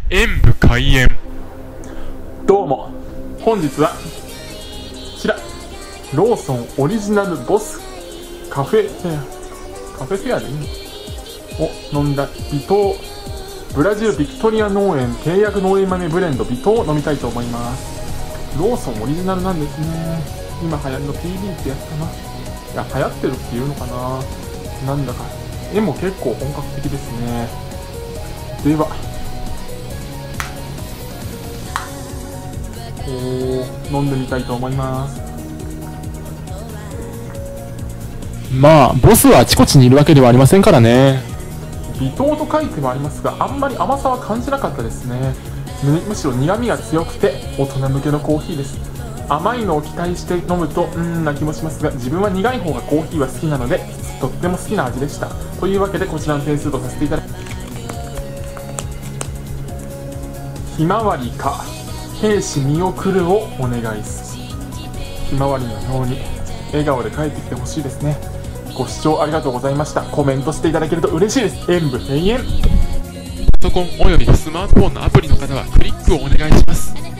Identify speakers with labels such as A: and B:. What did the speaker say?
A: 演武開演。
B: どうも、本日はこちらローソンオリジナルボスカフェフェアでいいのを飲んだ微糖ブラジルビクトリア農園契約農園豆ブレンド微糖を飲みたいと思います。ローソンオリジナルなんですね。今流行りの PB ってやつかな。いや、流行ってるっていうのかな。なんだか絵も結構本格的ですね。では飲んでみたいと思います。
C: まあボスはあちこちにいるわけではありませんからね。
B: 微糖と書いてもありますが、あんまり甘さは感じなかったですね。むしろ苦味が強くて大人向けのコーヒーです。甘いのを期待して飲むとな気もしますが、自分は苦い方がコーヒーは好きなのでとっても好きな味でした。というわけでこちらの点数とさせていただきます。ひまわりか兵士見送るをお願いする。ひまわりのように笑顔で帰ってきてほしいですね。ご視聴ありがとうございました。コメントしていただけると嬉しいです。演武閉園。
A: パソコンおよびスマートフォンのアプリの方はクリックをお願いします。